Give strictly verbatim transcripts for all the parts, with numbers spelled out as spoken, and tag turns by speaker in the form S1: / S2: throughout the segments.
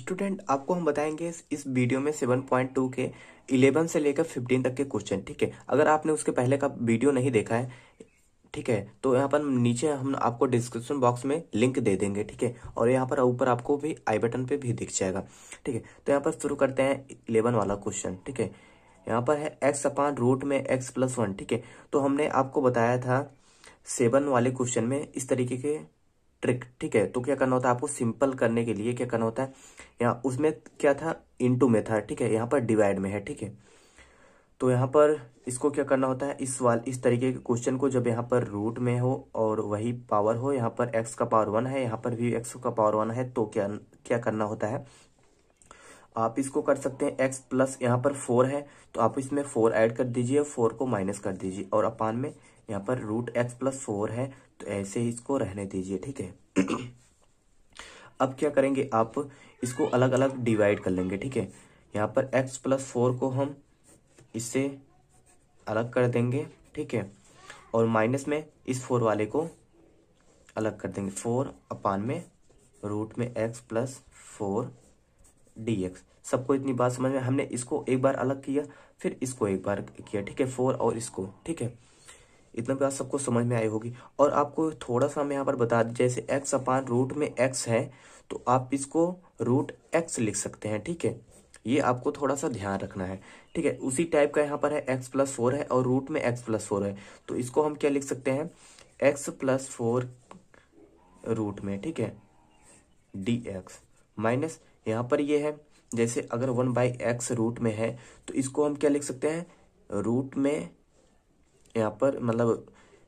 S1: Student आपको हम बताएंगे इस, इस वीडियो में सेवन पॉइंट टू के इलेवन से लेकर फिफ्टीन तक के क्वेश्चन। ठीक है, अगर आपने उसके पहले का वीडियो नहीं देखा है, ठीक है, तो यहाँ पर नीचे हम आपको डिस्क्रिप्शन बॉक्स में लिंक दे देंगे। ठीक है, और यहाँ पर ऊपर आपको भी आई बटन पे भी दिख जाएगा। ठीक है, तो यहाँ पर शुरू करते हैं इलेवन वाला क्वेश्चन। ठीक है, यहाँ पर है एक्स अपान रूट में एक्स प्लस वन। ठीक है, तो हमने आपको बताया था सेवन वाले क्वेश्चन में इस तरीके के ट्रिक। ठीक है, तो क्या करना होता है आपको सिंपल करने के लिए, क्या करना होता है, यहाँ उसमें क्या था, इनटू में था। ठीक है, यहाँ पर डिवाइड में है। ठीक है, तो यहाँ पर इसको क्या करना होता है, इस वाल इस तरीके के क्वेश्चन को जब यहाँ पर रूट में हो और वही पावर हो, यहाँ पर एक्स का पावर वन है, यहाँ पर भी एक्स का पावर वन है, तो क्या क्या करना होता है, आप इसको कर सकते हैं एक्स प्लस, यहाँ पर फोर है तो आप इसमें फोर ऐड कर दीजिए, फोर को माइनस कर दीजिए, और अपान में यहाँ पर रूट एक्स प्लस फोर है तो ऐसे ही इसको रहने दीजिए। ठीक है, अब क्या करेंगे, आप इसको अलग अलग डिवाइड कर लेंगे। ठीक है, यहाँ पर एक्स प्लस फोर को हम इससे अलग कर देंगे। ठीक है, और माइनस में इस फोर वाले को अलग कर देंगे, फोर अपान में रूट में x plus four d x. सबको इतनी बात समझ में, हमने इसको एक बार अलग किया फिर इसको एक बार किया। ठीक है, फोर और इसको। ठीक है, इतना बात सबको समझ में आई होगी। और आपको थोड़ा सा मैं यहाँ पर बता दी, जैसे एक्स अपान रूट में एक्स है तो आप इसको रूट एक्स लिख सकते हैं। ठीक है, ये आपको थोड़ा सा ध्यान रखना है। ठीक है, उसी टाइप का यहाँ पर है एक्स प्लस फोर है और रूट में एक्स प्लस फोर है, तो इसको हम क्या लिख सकते हैं, एक्स प्लस फोर रूट में, ठीक है, डी एक्स माइनस यहाँ पर ये है, जैसे अगर वन बाई एक्स रूट में है तो इसको हम क्या लिख सकते हैं, रूट में यहाँ पर मतलब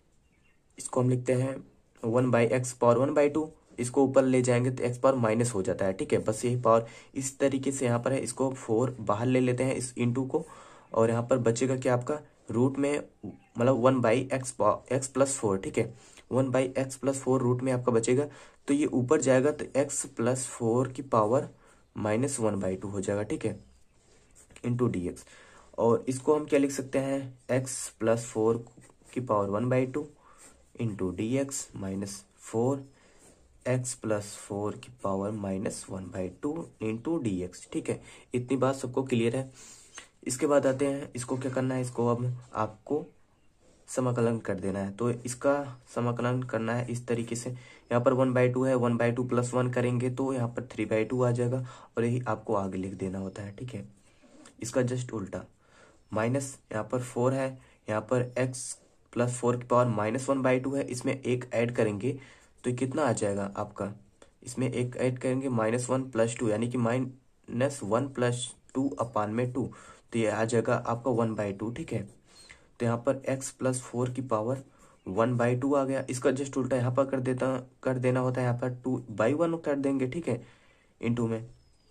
S1: इसको हम लिखते हैं one by x power one by two, इसको ऊपर ले जाएंगे तो एक्स पावर माइनस हो जाता है। ठीक है, बस यही पावर इस तरीके से यहाँ पर है, इसको फोर बाहर ले लेते हैं इस इंटू को, और यहाँ पर बचेगा क्या आपका, रूट में मतलब one by x x plus four. ठीक है, one by x plus four root में आपका बचेगा, तो ये ऊपर जाएगा तो एक्स प्लस फोर की power minus one by two हो जाएगा। ठीक है, इंटू डी एक्स, और इसको हम क्या लिख सकते हैं, एक्स प्लस फोर की power one by two into d x minus four x plus four की power minus one by two into d x. ठीक है, इतनी बात सबको क्लियर है। इसके बाद आते हैं, इसको क्या करना है, इसको अब आपको समाकलन कर देना है। तो इसका समाकलन करना है इस तरीके से, यहाँ पर वन बाई टू है, one by two plus one करेंगे तो यहाँ पर थ्री बाई टू आ जाएगा, और यही आपको आगे लिख देना होता है। ठीक है, इसका जस्ट उल्टा, माइनस यहाँ पर फोर है, यहाँ पर एक्स प्लस फोर की power minus one by two है, इसमें एक ऐड करेंगे तो कितना आ जाएगा आपका, इसमें एक ऐड करेंगे माइनस वन प्लस टू, यानी कि minus one plus two upon में टू, तो ये आ जाएगा आपका वन बाई टू। ठीक है, तो यहाँ पर x प्लस फोर की पावर वन बाई टू आ गया, इसका जस्ट उल्टा यहाँ पर कर देता कर देना होता है, यहाँ पर टू बाई वन कर देंगे। ठीक है, इंटू में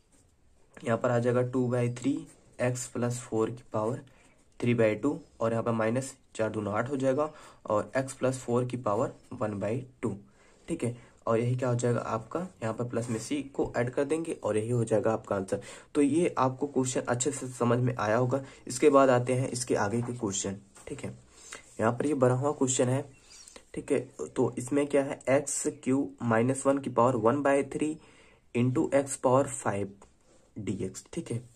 S1: यहाँ पर आ जाएगा two by three x plus four की पावर थ्री बाई टू, और यहाँ पर माइनस चार दूना आठ हो जाएगा, और x प्लस फोर की पावर वन बाई टू। ठीक है, और यही क्या हो जाएगा आपका, यहाँ पर प्लस में सी को ऐड कर देंगे और यही हो जाएगा आपका आंसर। तो ये आपको क्वेश्चन अच्छे से समझ में आया होगा। इसके बाद आते हैं इसके आगे के क्वेश्चन। ठीक है, यहाँ पर ये बना हुआ क्वेश्चन है। ठीक है, तो इसमें क्या है, एक्स क्यू माइनस वन की power one by three into x power five d x. ठीक है,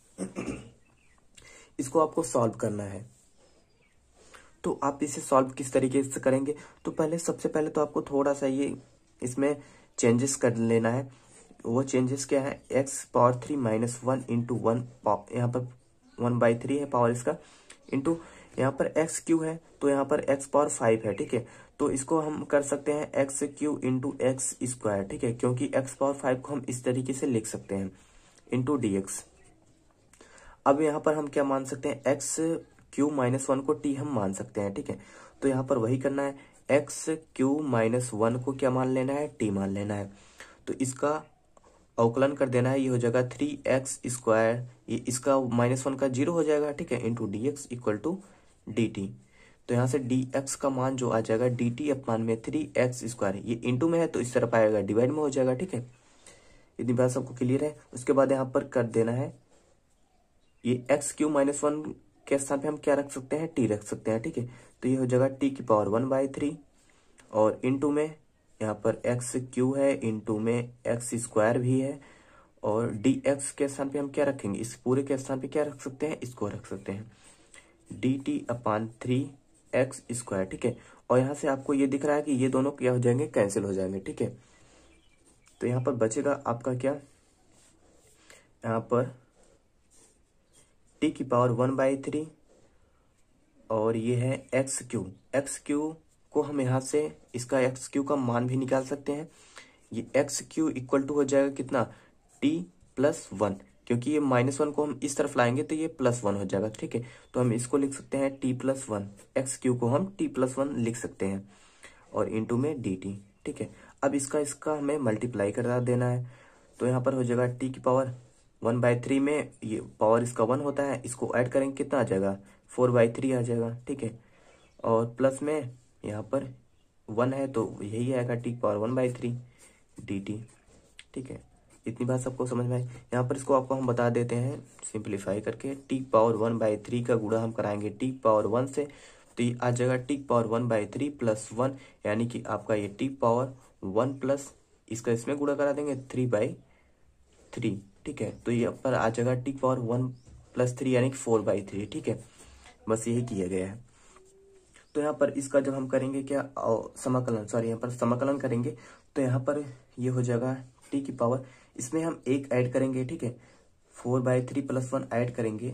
S1: इसको आपको सॉल्व करना है। तो आप इसे सॉल्व किस तरीके से करेंगे, तो पहले सबसे पहले तो आपको थोड़ा सा ये इसमें चेंजेस कर लेना है। वो चेंजेस क्या है, x power three minus one into one, यहाँ पर वन बाई थ्री है पावर इसका, इंटू यहाँ पर एक्स क्यू है तो यहाँ पर एक्स पावर फाइव है। ठीक है, तो इसको हम कर सकते हैं x cube into x square. ठीक है, क्योंकि एक्स पावर फाइव को हम इस तरीके से लिख सकते हैं, इंटू डी एक्स। अब यहाँ पर हम क्या मान सकते हैं, एक्स क्यू माइनस वन को टी हम मान सकते हैं। ठीक है, तो यहाँ पर वही करना है, एक्स क्यू माइनस वन को क्या मान लेना है, टी मान लेना है, तो इसका अवकलन कर देना है, ये हो जाएगा थ्री एक्स स्क्वायर, ये इसका माइनस वन का जीरो हो जाएगा। ठीक है, into d x equal to d t, तो यहाँ से डी एक्स का मान जो आ जाएगा डी टी अपान में थ्री एक्स स्क्वायर, ये इंटू में है तो इस तरफ आएगा डिवाइड में हो जाएगा। ठीक है, इतनी बात सबको क्लियर है। उसके बाद यहाँ पर कर देना है, ये एक्स क्यू माइनस वन के स्थान पे हम क्या रख सकते हैं, टी रख सकते हैं। ठीक है, तो ये हो जाएगा टी की पावर वन बाई थ्री, और इंटू में यहाँ पर एक्स क्यू है, इंटू में एक्स स्क्वायर भी है, और डी एक्स के स्थान पे हम क्या रखेंगे, इस पूरे के स्थान पे क्या रख सकते हैं, इसको रख सकते हैं d t upon three x square. ठीक है, और यहाँ से आपको ये दिख रहा है कि ये दोनों क्या हो जाएंगे, कैंसिल हो जाएंगे। ठीक है, तो यहाँ पर बचेगा आपका क्या, यहाँ पर टी की पावर वन बाई थ्री और ये है एक्स क्यू। एक्स क्यू को हम यहाँ से इसका एक्स क्यू का मान भी निकाल सकते हैं। ये एक्स क्यू इक्वल टू हो जाएगा कितना, टी प्लस वन, क्योंकि ये माइनस वन को हम इस तरफ लाएंगे तो ये प्लस वन हो जाएगा। ठीक है, तो हम इसको लिख सकते हैं t plus one, x cube को हम टी प्लस वन लिख सकते हैं और इंटू में डी टी। ठीक है, अब इसका इसका हमें मल्टीप्लाई करा देना है, तो यहाँ पर हो जाएगा टी की पावर वन बाई थ्री में ये पावर इसका वन होता है, इसको ऐड करेंगे कितना आ जाएगा, फोर बाई थ्री आ जाएगा। ठीक है, और प्लस में यहाँ पर वन है तो यही आएगा टी की power one by three d t. ठीक है, इतनी बात सबको समझ में आई। यहाँ पर इसको आपको हम बता देते हैं सिंप्लीफाई करके, t power one by three का गुणा हम कराएंगे टी पावर वन से, तो ये आ जाएगा t power one by three plus one, यानी कि आपका ये टी पावर वन प्लस इसका इसमें गुणा करा देंगे थ्री बाई थ्री। ठीक है, तो ये पर आ जाएगा t power one plus three यानी कि फोर बाई थ्री। ठीक है, बस यही किया गया है। तो यहाँ पर इसका जब हम करेंगे क्या, समाकलन, सॉरी यहाँ पर समाकलन करेंगे, तो यहाँ पर ये हो जाएगा टी की पावर, इसमें हम एक ऐड करेंगे। ठीक है, four by three plus one add करेंगे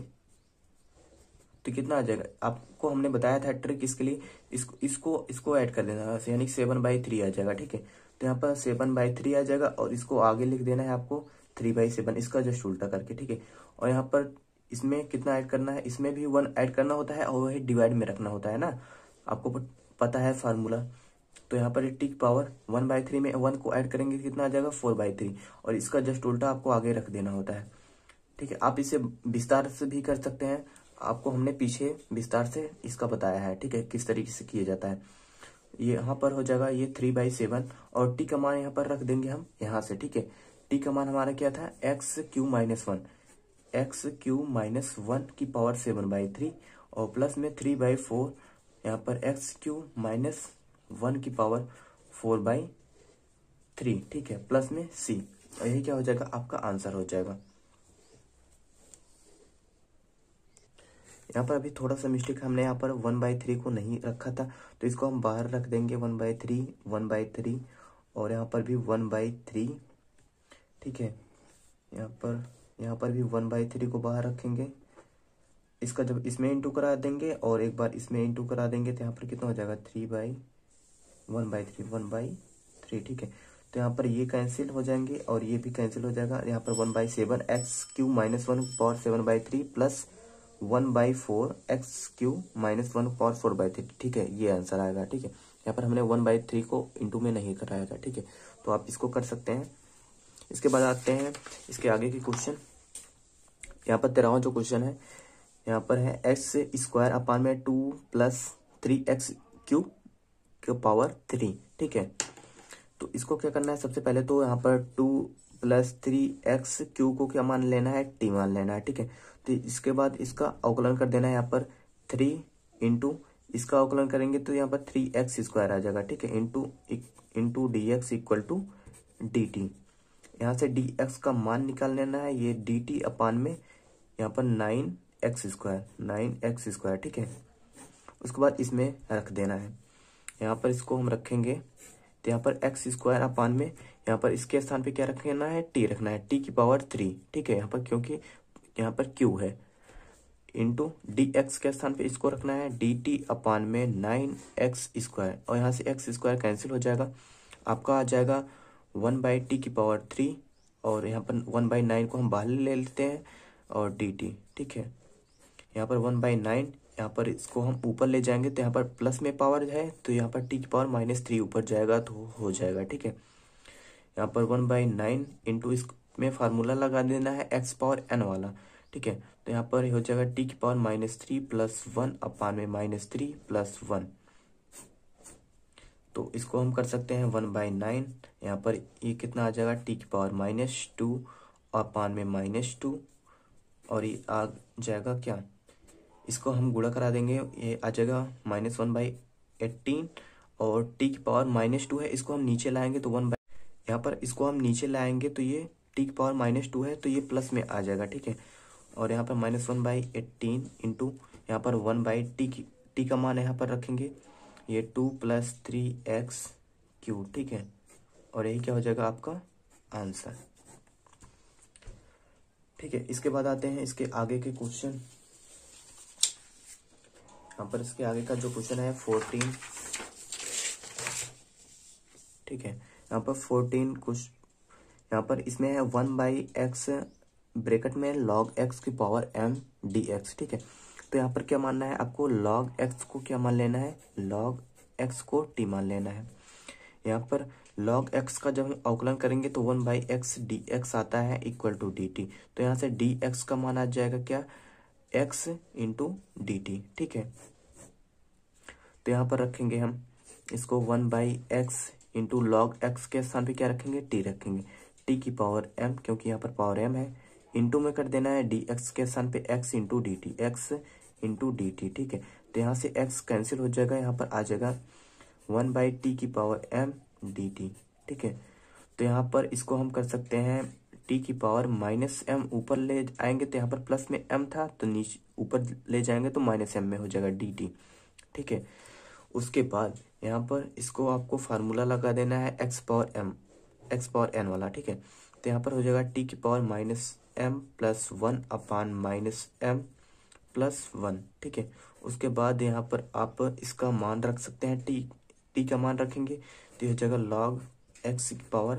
S1: तो कितना आ जाएगा, आपको हमने बताया था ट्रिक इसके लिए, इसको इसको इसको ऐड कर देना, यानी सेवन बाई थ्री आ जाएगा। ठीक है, तो यहाँ पर सेवन बाई थ्री आ जाएगा और इसको आगे लिख देना है आपको थ्री बाई सेवन, इसका जस्ट उल्टा करके। ठीक है, और यहाँ पर इसमें कितना ऐड करना है, इसमें भी वन ऐड करना होता है और वही डिवाइड में रखना होता है ना, आपको पता है फार्मूला। तो यहाँ पर टी की पावर वन बाई थ्री में वन को ऐड करेंगे कितना आ जाएगा, फोर बाई थ्री, और इसका जस्ट उल्टा आपको आगे रख देना होता है। ठीक है, आप इसे विस्तार से भी कर सकते हैं, आपको हमने पीछे विस्तार से इसका बताया है। ठीक है, किस तरीके से किया जाता है। ये यहाँ पर हो जाएगा ये थ्री बाई सेवन और टी का मान यहाँ पर रख देंगे हम यहाँ से। ठीक है, टी का मान हमारा क्या था, x cube minus one, x cube minus one की पावर सेवन बाई थ्री और प्लस में थ्री बाई फोर, यहाँ पर एक्स क्यू माइनस वन की पावर फोर बाई थ्री। ठीक है, प्लस में सी, और यही क्या हो जाएगा, आपका आंसर हो जाएगा। यहाँ पर अभी थोड़ा सा मिस्टेक, हमने यहाँ पर वन बाई थ्री को नहीं रखा था, तो इसको हम बाहर रख देंगे, one by three one by three और यहाँ पर भी वन बाई थ्री। ठीक है, यहाँ पर यहाँ पर भी वन बाई थ्री को बाहर रखेंगे, इसका जब इसमें इंटू करा देंगे और एक बार इसमें इंटू करा देंगे तो यहाँ पर कितना हो जाएगा, three by one by three one by three. ठीक है, तो यहाँ पर ये कैंसिल हो जाएंगे और ये भी कैंसिल हो जाएगा। यहाँ पर one by seven x cube minus one power seven by three plus one by four x cube minus one power four by three. ठीक है, ये आंसर आएगा। ठीक है, यहाँ पर हमने वन बाई थ्री को इंटू में नहीं कराया था। ठीक है, तो आप इसको कर सकते हैं। इसके बाद आते हैं इसके आगे के क्वेश्चन। यहाँ पर तेरहवां जो क्वेश्चन है, यहाँ पर है एक्स स्क्वायर अपान में two plus three x cube के पावर थ्री। ठीक है, तो इसको क्या करना है, सबसे पहले तो यहाँ पर two plus three x cube को क्या मान लेना है, टी मान लेना है। ठीक है, तो इसके बाद इसका अवकलन कर देना है, यहाँ पर थ्री इंटू इसका अवकलन करेंगे तो यहाँ पर थ्री एक्स स्क्वायर आ जाएगा। ठीक है, into into d x equal to d t, यहाँ से डी एक्स का मान निकाल लेना है, ये डी टी अपान में यहाँ पर nine x square nine x square. ठीक है, उसके बाद इसमें रख देना है, यहाँ पर इसको हम रखेंगे तो यहाँ पर एक्स स्क्वायर अपान में यहाँ पर इसके स्थान पे क्या रखना है, टी रखना है, टी की पावर थ्री। ठीक है, यहाँ पर क्योंकि यहाँ पर क्यू है, इंटू डी एक्स के स्थान पे इसको रखना है डी टी अपान में नाइन एक्स स्क्वायर, और यहाँ से एक्स स्क्वायर कैंसिल हो जाएगा, आपका आ जाएगा वन बाई टी की पावर थ्री और यहाँ पर वन बाई नाइन को हम बाहर ले लेते हैं और डी टी। ठीक है, यहाँ पर वन बाई नाइन, यहाँ पर इसको हम ऊपर ले जाएंगे तो यहाँ पर प्लस में पावर है तो यहाँ पर टी की पावर माइनस थ्री ऊपर जाएगा तो हो जाएगा। ठीक है, यहाँ पर वन बाई नाइन इंटू इसमें फार्मूला लगा देना है एक्स पावर एन वाला। ठीक है, तो यहाँ पर हो जाएगा टी की power minus three plus one upon में माइनस थ्री प्लस वन, तो इसको हम कर सकते हैं वन बाई नाइन, यहाँ पर ये कितना आ जाएगा, टी की पावर माइनस टू अपान में माइनस टू, और ये आ जाएगा क्या, इसको हम गुणा करा देंगे, ये आ जाएगा माइनस वन बाई एट्टीन और टी की पावर माइनस टू है, इसको हम नीचे लाएंगे तो वन बाई, यहाँ पर इसको हम नीचे लाएंगे तो ये टी की पावर माइनस टू है तो ये प्लस में आ जाएगा, ठीक है। और यहाँ पर minus one by eighteen into यहाँ पर वन बाई टी की टी का मान यहाँ पर रखेंगे, ये two plus three x cube, ठीक है। और यही क्या हो जाएगा आपका आंसर, ठीक है। इसके बाद आते हैं इसके आगे के क्वेश्चन। यहाँ पर इसके आगे का जो क्वेश्चन है फोर्टीन, ठीक है। यहाँ पर फोर्टीन कुछ यहाँ पर इसमें है वन बाई एक्स ब्रैकेट में लॉग एक्स की पावर एम डी एक्स, ठीक है। तो यहाँ पर क्या मानना है आपको, लॉग एक्स को क्या मान लेना है, लॉग एक्स को टी मान लेना है। यहाँ पर लॉग एक्स का जब हम अवकलन करेंगे तो one by x d x आता है इक्वल टू डी टी। तो यहाँ से डी एक्स का मान आ जाएगा क्या, एक्स इंटू डी टी, ठीक है। तो यहाँ पर रखेंगे हम इसको one by x into log x के स्थान पे क्या रखेंगे, टी रखेंगे, टी की पावर एम, क्योंकि यहाँ पर पावर एम है, इंटू में कर देना है डी एक्स के स्थान पे x into d t, x into d t, ठीक है। तो यहाँ से एक्स कैंसिल हो जाएगा, यहाँ पर आ जाएगा वन बाई टी की पावर एम डी टी, ठीक है। तो यहाँ पर इसको हम कर सकते हैं टी की पावर माइनस एम, ऊपर ले आएंगे तो यहाँ पर प्लस में एम था तो नीचे ऊपर ले जाएंगे तो माइनस एम में हो जाएगा डी टी, ठीक है। उसके बाद यहाँ पर इसको आपको फार्मूला लगा देना है x power m x power n वाला, ठीक है। तो यहाँ पर हो जाएगा टी की power minus m plus one upon minus m plus one, ठीक है। उसके बाद यहाँ पर आप इसका मान रख सकते हैं, टी टी का मान रखेंगे तो यह हो जाएगा लॉग एक्स की power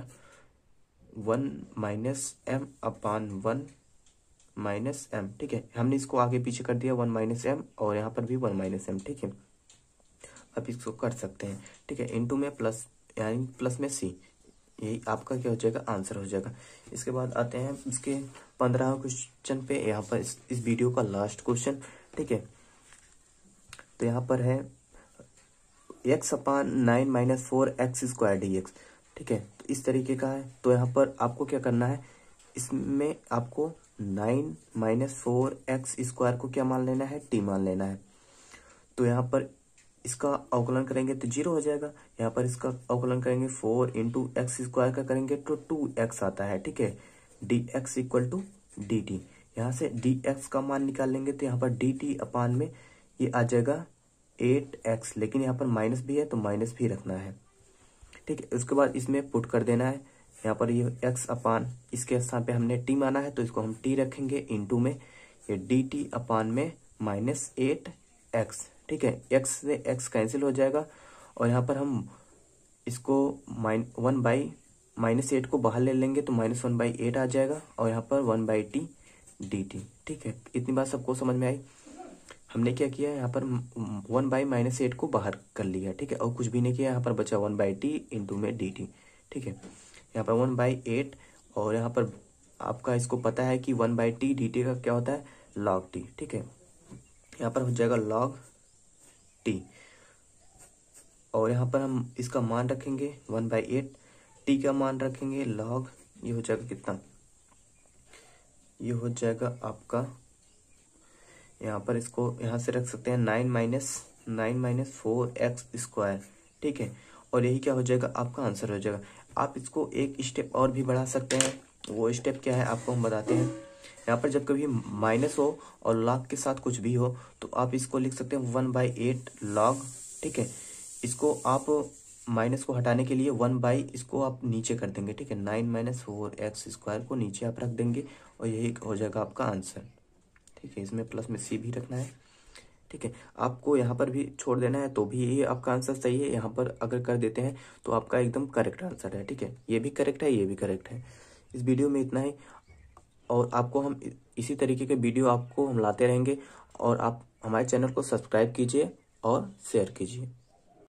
S1: one minus m upon one minus m, ठीक है। हमने इसको आगे पीछे कर दिया, वन माइनस एम और यहाँ पर भी वन माइनस एम, ठीक है। अब इसको कर सकते हैं, ठीक है, इंटू में प्लस यानी प्लस में सी, यही आपका क्या हो जाएगा आंसर हो जाएगा। इसके बाद आते हैं इसके पंद्रह क्वेश्चन पे, यहाँ पर इस, इस वीडियो का लास्ट क्वेश्चन, ठीक है। तो यहाँ पर है x upon nine minus four x square d x, ठीक है। तो इस तरीके का है, तो यहाँ पर आपको क्या करना है, इसमें आपको nine minus four x square को क्या मान लेना है, टी मान लेना है। तो यहाँ पर इसका अवकलन करेंगे तो जीरो हो जाएगा, यहाँ पर इसका अवकलन करेंगे फोर इंटू एक्स स्क्वायर का करेंगे तो टू एक्स आता है, ठीक है। D x equal to d t, यहाँ से डी एक्स का मान निकाल लेंगे तो यहाँ पर डी टी अपान में ये आ जाएगा एट एक्स, लेकिन यहाँ पर माइनस भी है तो माइनस भी रखना है, ठीक है। उसके बाद इसमें पुट कर देना है, यहाँ पर ये एक्स अपान इसके स्थान पे हमने टी माना है तो इसको हम टी रखेंगे, इंटू में ये डी टी अपान में माइनस एट एक्स, ठीक है। एक्स से एक्स कैंसिल हो जाएगा और यहाँ पर हम इसको minus one by minus eight को बाहर ले लेंगे तो माइनस वन बाई एट आ जाएगा और यहाँ पर one by t d t, ठीक है। इतनी बात सबको समझ में आई। हमने क्या किया, यहाँ पर वन बाई माइनस एट को बाहर कर लिया, ठीक है, और कुछ भी नहीं किया, यहाँ पर बचा वन बाई टी इंटू में डी टी, ठीक है। यहाँ पर वन बाई एट और यहाँ पर आपका इसको पता है कि one by t d t का क्या होता है, लॉग टी, ठीक है। यहाँ पर हो जाएगा लॉग टी और यहाँ पर हम इसका मान रखेंगे वन बाई एट, टी का मान रखेंगे लॉग, ये हो जाएगा कितना, ये हो जाएगा आपका, यहाँ पर इसको यहाँ से रख सकते हैं nine minus nine minus four x square, ठीक है। और यही क्या हो जाएगा आपका आंसर हो जाएगा। आप इसको एक स्टेप और भी बढ़ा सकते हैं, वो स्टेप क्या है आपको हम बताते हैं। यहाँ पर जब कभी माइनस हो और लॉग के साथ कुछ भी हो तो आप इसको लिख सकते हैं वन बाई एट लॉग, ठीक है। इसको आप माइनस को हटाने के लिए वन बाई इसको आप नीचे कर देंगे, ठीक है, nine minus four x square को नीचे आप रख देंगे और यही हो जाएगा आपका आंसर, ठीक है। इसमें प्लस में सी भी रखना है, ठीक है। आपको यहाँ पर भी छोड़ देना है तो भी ये आपका आंसर सही है। यहाँ पर अगर कर देते हैं तो आपका एकदम करेक्ट आंसर है, ठीक है। ये भी करेक्ट है, ये भी करेक्ट है। इस वीडियो में इतना ही और आपको हम इसी तरीके के वीडियो आपको हम लाते रहेंगे और आप हमारे चैनल को सब्सक्राइब कीजिए और शेयर कीजिए।